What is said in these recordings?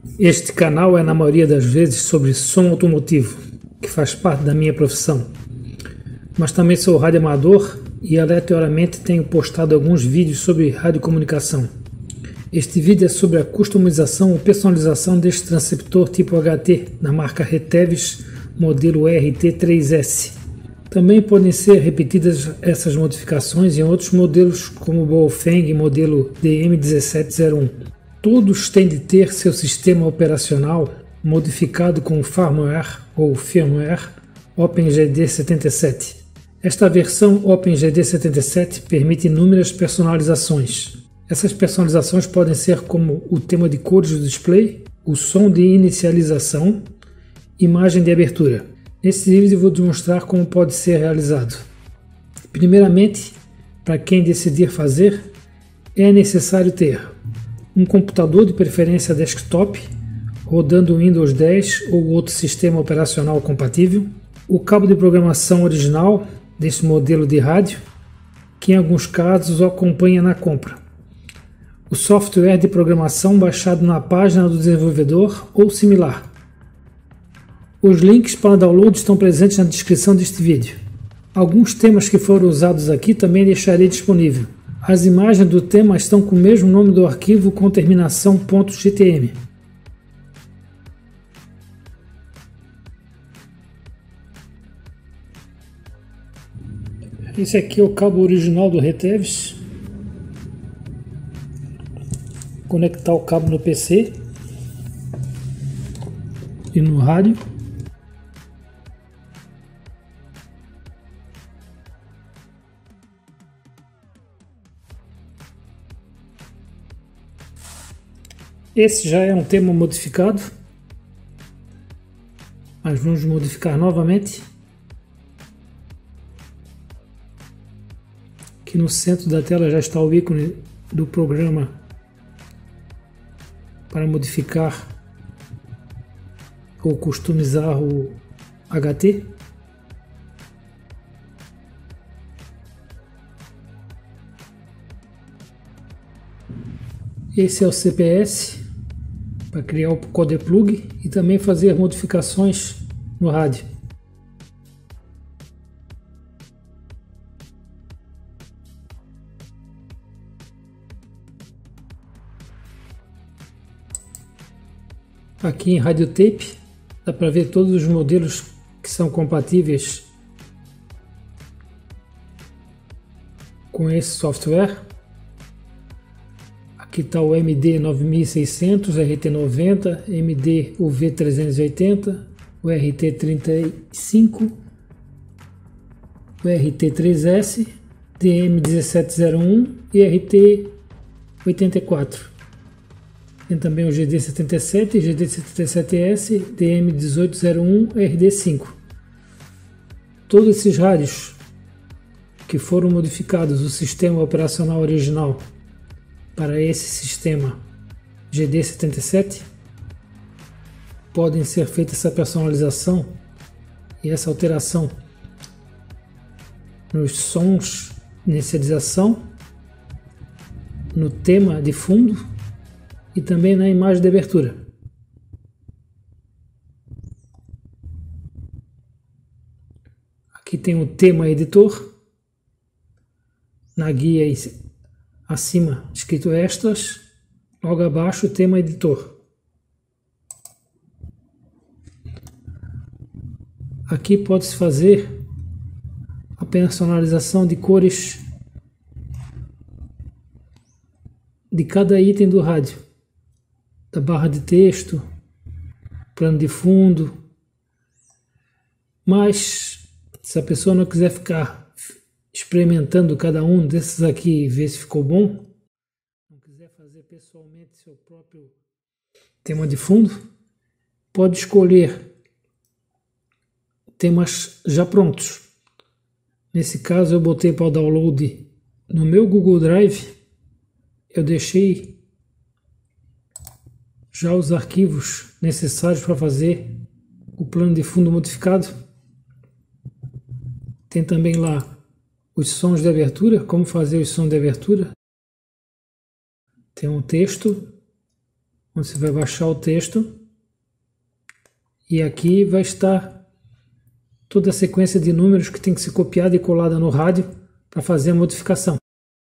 Este canal é na maioria das vezes sobre som automotivo, que faz parte da minha profissão. Mas também sou radioamador e aleatoriamente tenho postado alguns vídeos sobre radiocomunicação. Este vídeo é sobre a customização ou personalização deste transceptor tipo HT da marca Retevis modelo RT3S. Também podem ser repetidas essas modificações em outros modelos como o Baofeng modelo DM1701. Todos têm de ter seu sistema operacional modificado com o firmware ou firmware OpenGD77. Esta versão OpenGD77 permite inúmeras personalizações. Essas personalizações podem ser como o tema de cores do display, o som de inicialização, imagem de abertura. Nesse vídeo eu vou demonstrar como pode ser realizado. Primeiramente, para quem decidir fazer, é necessário ter um computador de preferência desktop, rodando Windows 10 ou outro sistema operacional compatível, o cabo de programação original desse modelo de rádio, que em alguns casos o acompanha na compra, o software de programação baixado na página do desenvolvedor ou similar. Os links para download estão presentes na descrição deste vídeo. Alguns temas que foram usados aqui também deixarei disponível. As imagens do tema estão com o mesmo nome do arquivo com terminação .gtm. Esse aqui é o cabo original do Retevis. Conectar o cabo no PC e no rádio. Esse já é um tema modificado, mas vamos modificar novamente. Aqui no centro da tela já está o ícone do programa para modificar ou customizar o HT. Esse é o CPS para criar o codeplug e também fazer modificações no rádio. Aqui em Radio Tape dá para ver todos os modelos que são compatíveis com esse software. Aqui está o MD9600, RT90, MD UV380, o RT35, o RT3S, DM1701 e RT84. Tem também o GD77, GD77S, DM1801, RD5. Todos esses rádios que foram modificados o sistema operacional original para esse sistema GD77, podem ser feita essa personalização e essa alteração nos sons de inicialização, no tema de fundo e também na imagem de abertura. Aqui tem o tema editor, na guia acima escrito extras, logo abaixo o tema editor. Aqui pode-se fazer a personalização de cores de cada item do rádio, da barra de texto, plano de fundo. Mas se a pessoa não quiser ficar experimentando cada um desses aqui e ver se ficou bom, não quiser fazer pessoalmente seu próprio tema de fundo, pode escolher temas já prontos. Nesse caso eu botei para o download no meu Google Drive. Eu deixei já os arquivos necessários para fazer o plano de fundo modificado. Tem também lá os sons de abertura, como fazer os sons de abertura. Tem um texto, onde você vai baixar o texto, e aqui vai estar toda a sequência de números que tem que ser copiada e colada no rádio para fazer a modificação.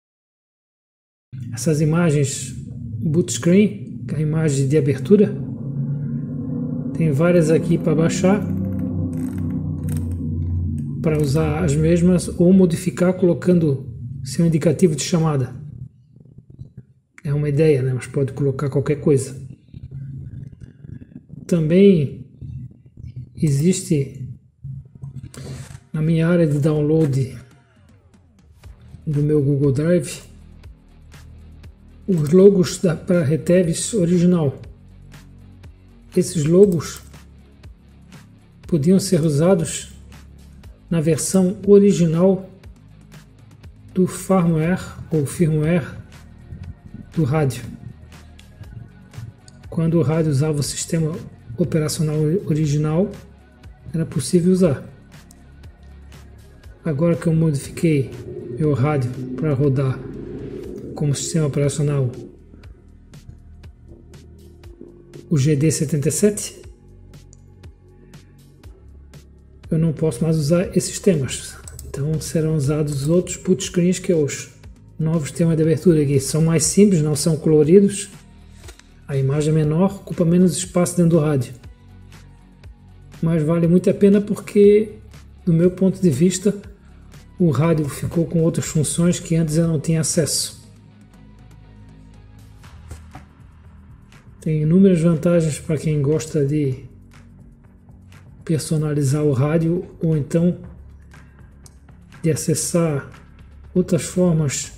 Essas imagens boot screen, que é a imagem de abertura, tem várias aqui para baixar, para usar as mesmas ou modificar colocando seu indicativo de chamada. É uma ideia, né? Mas pode colocar qualquer coisa. Também existe na minha área de download do meu Google Drive os logos para Retevis original. Esses logos podiam ser usados na versão original do firmware ou firmware do rádio. Quando o rádio usava o sistema operacional original, era possível usar. Agora que eu modifiquei meu rádio para rodar como sistema operacional o GD77, eu não posso mais usar esses temas. Então serão usados outros boot screens, que é os novos temas de abertura, que são mais simples, não são coloridos, a imagem é menor, ocupa menos espaço dentro do rádio. Mas vale muito a pena porque, do meu ponto de vista, o rádio ficou com outras funções que antes eu não tinha acesso. Tem inúmeras vantagens para quem gosta de personalizar o rádio ou então de acessar outras formas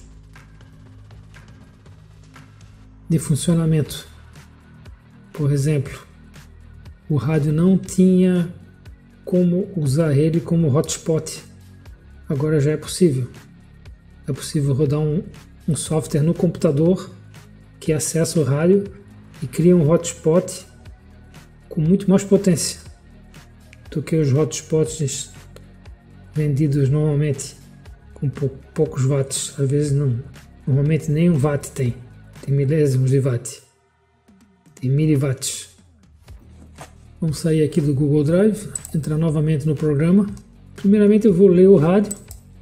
de funcionamento. Por exemplo, o rádio não tinha como usar ele como hotspot. Agora já é possível. É possível rodar um software no computador que acessa o rádio e cria um hotspot com muito mais potência do que os hotspots vendidos normalmente com poucos watts. Às vezes não, normalmente nem 1 watt tem milésimos de watt, tem miliwatts. Vamos sair aqui do Google Drive, entrar novamente no programa. Primeiramente eu vou ler o rádio.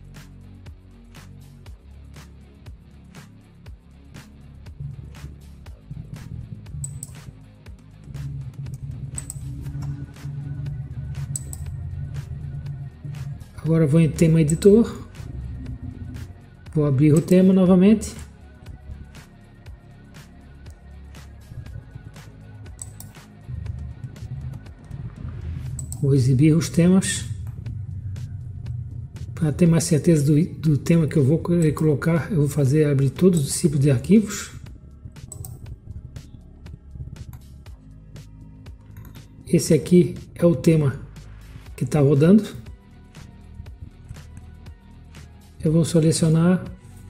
Agora vou em tema editor. Vou abrir o tema novamente. Vou exibir os temas. Para ter mais certeza do tema que eu vou colocar, eu vou abrir todos os tipos de arquivos. Esse aqui é o tema que está rodando. Eu vou selecionar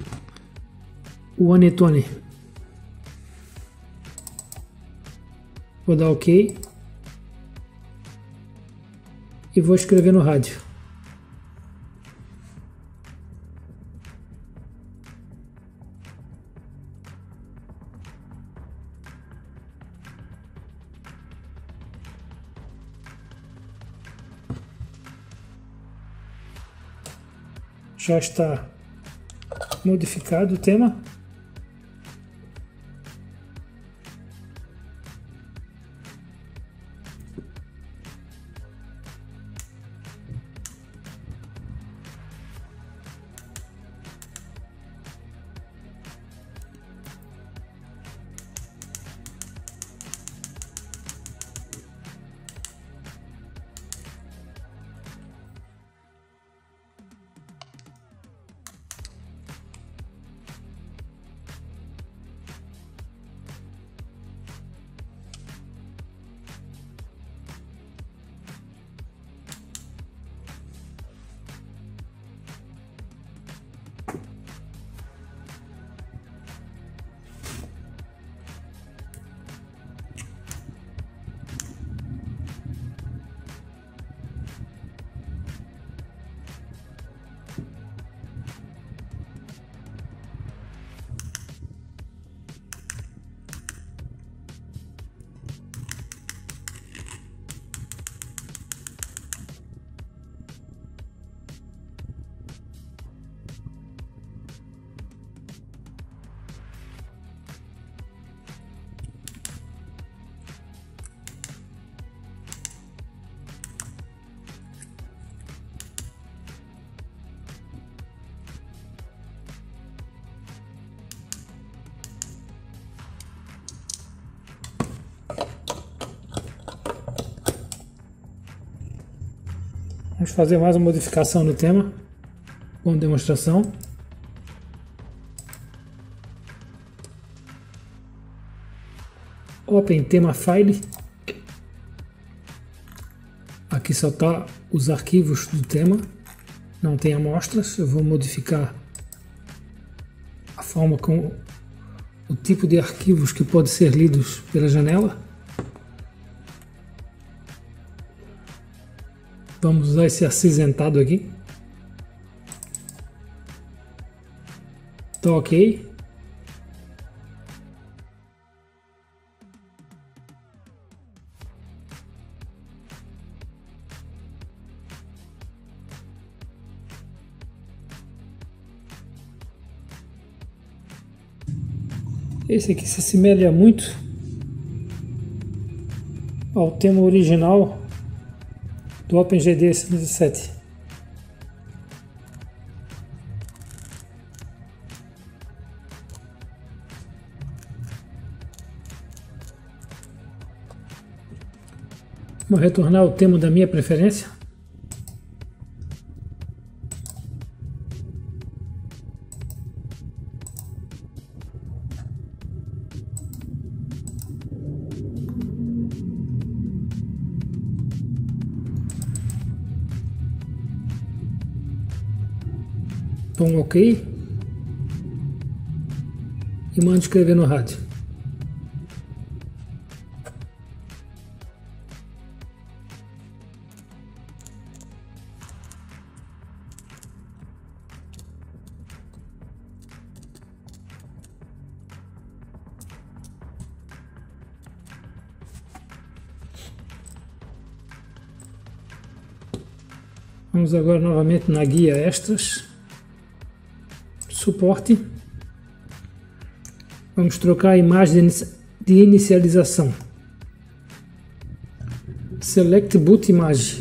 o Anetone. Vou dar OK. E vou escrever no rádio. Já está modificado o tema. Vamos fazer mais uma modificação no tema com demonstração. Open tema file. Aqui só está os arquivos do tema, não tem amostras. Eu vou modificar a forma como o tipo de arquivos que pode ser lidos pela janela. Vamos usar esse acinzentado aqui. Tá ok. Esse aqui se assemelha muito ao tema original do OpenGD 77. Vou retornar ao tema da minha preferência. Tom OK e mando escrever no rádio. Vamos agora novamente na guia extras. Suporte. Vamos trocar a imagem de inicialização. Select boot image.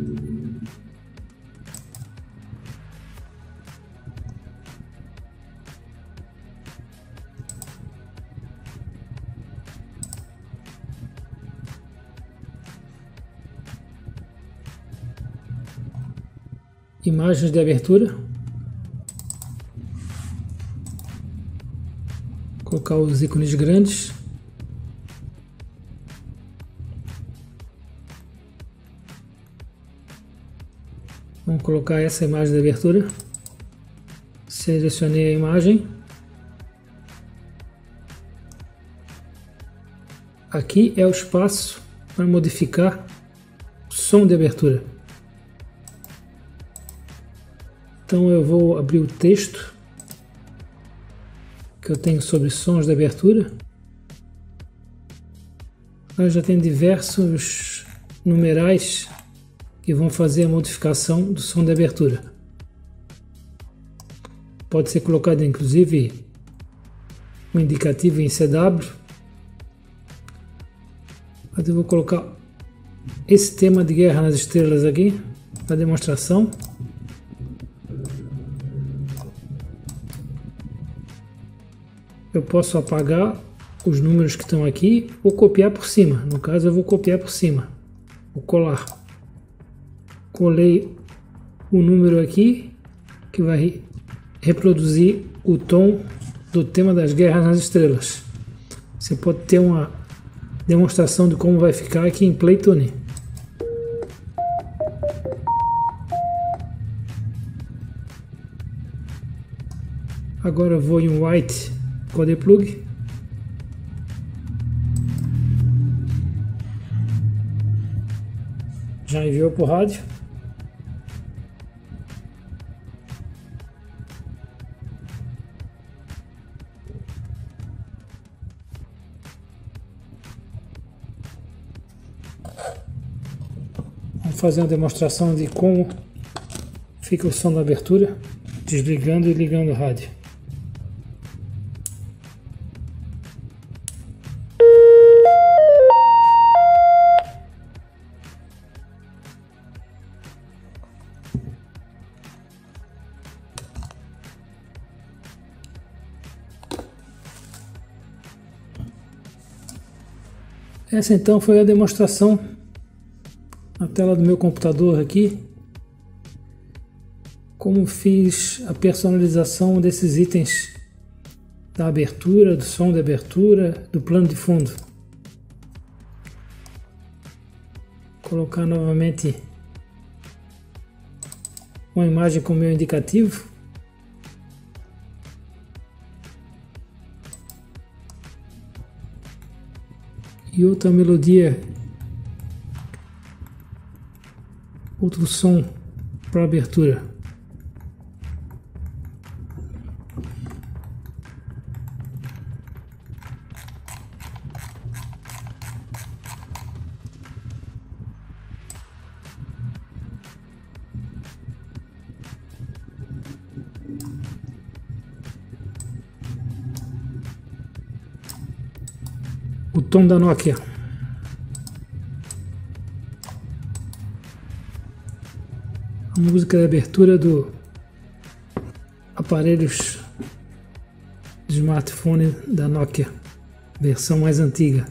Imagens de abertura. Colocar os ícones grandes. Vamos colocar essa imagem de abertura. Selecionei a imagem. Aqui é o espaço para modificar o som de abertura. Então eu vou abrir o texto que eu tenho sobre sons de abertura. Nós já tem diversos numerais que vão fazer a modificação do som de abertura. Pode ser colocado inclusive um indicativo em CW. Mas eu vou colocar esse tema de Guerra nas Estrelas aqui para demonstração. Eu posso apagar os números que estão aqui ou copiar por cima. No caso, eu vou copiar por cima. Vou colar. Colei o número aqui, que vai reproduzir o tom do tema das Guerras nas Estrelas. Você pode ter uma demonstração de como vai ficar aqui em Playtune. Agora eu vou em White Code Plug. Já enviou para o rádio. Vamos fazer uma demonstração de como fica o som da abertura, desligando e ligando o rádio. Essa então foi a demonstração na tela do meu computador aqui como fiz a personalização desses itens da abertura, do som de abertura, do plano de fundo. Colocar novamente uma imagem com meu indicativo. E outra melodia, outro som para abertura. O tom da Nokia. A música de abertura do aparelhos de smartphone da Nokia, versão mais antiga.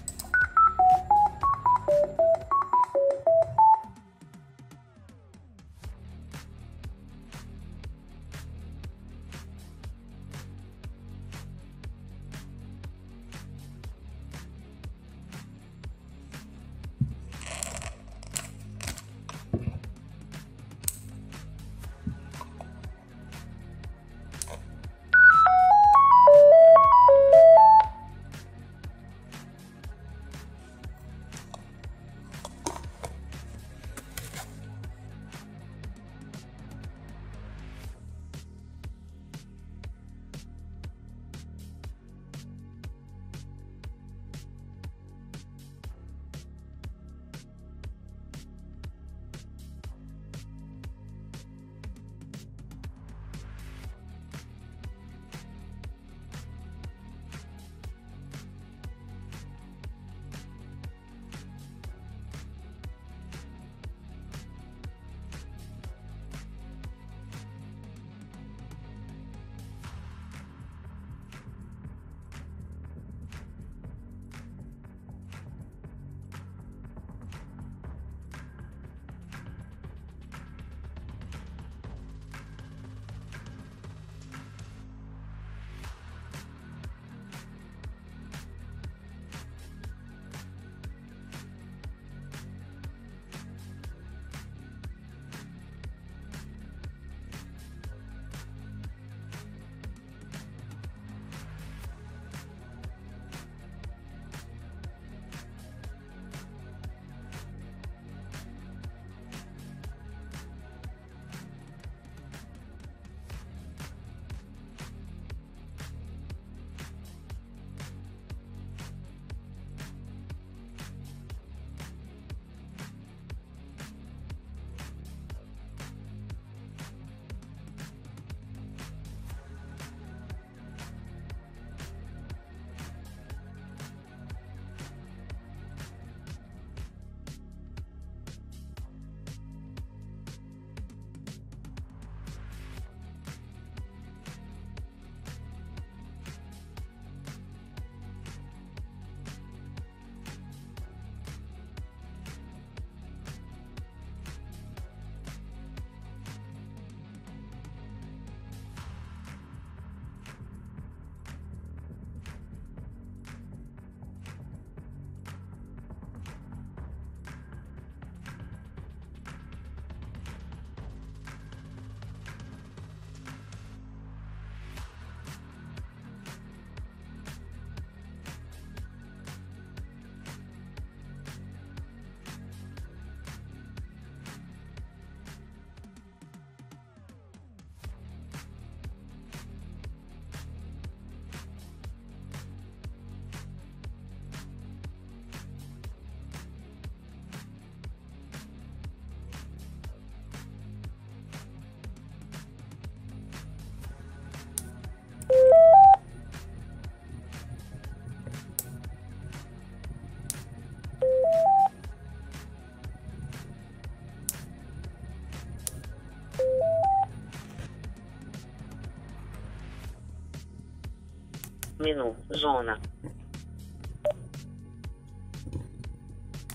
Menu, zona.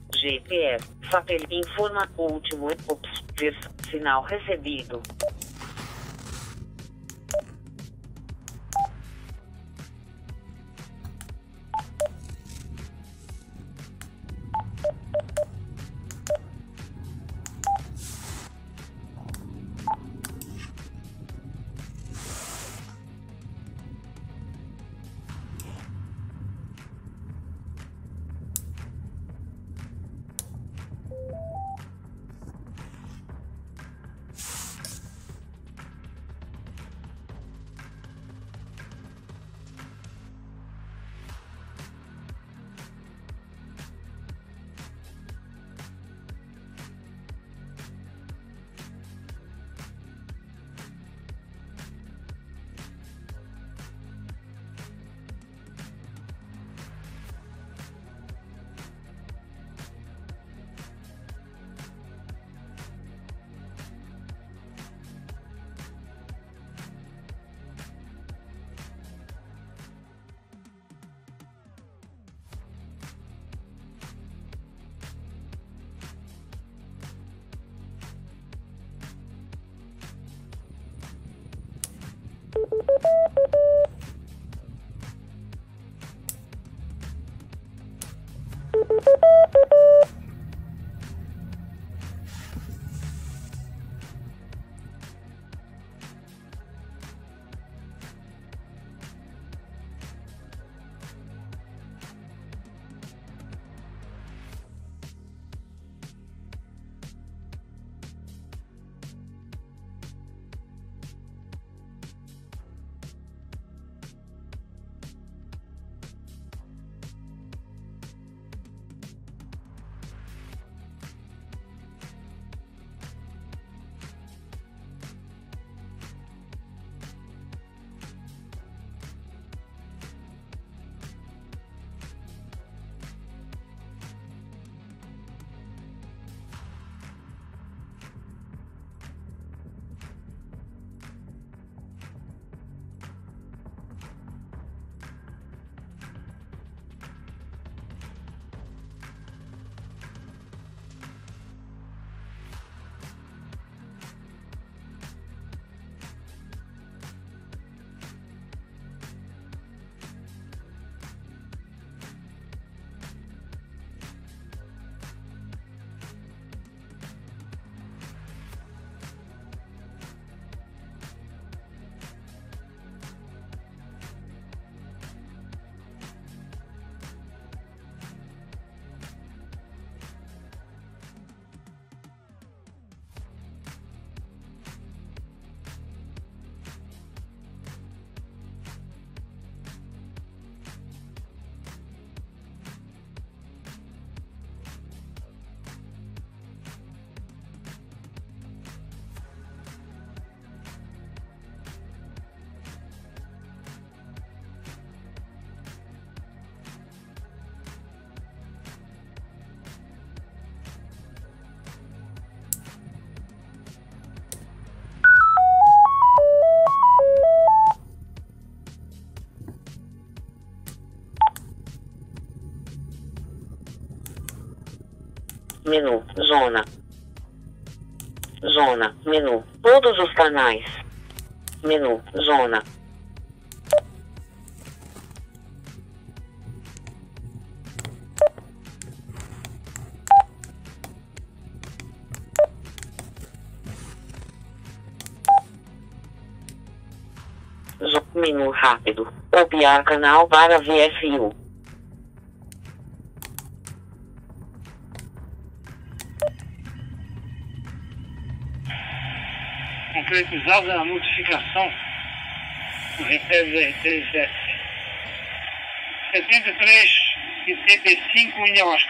GPS, satélite informa último, sinal recebido. Menu. Zona. Zona. Menu. Todos os canais. Menu. Zona. Menu rápido. Copiar canal para VFU. Concretizada a notificação do R3S 73 e 75 milhões.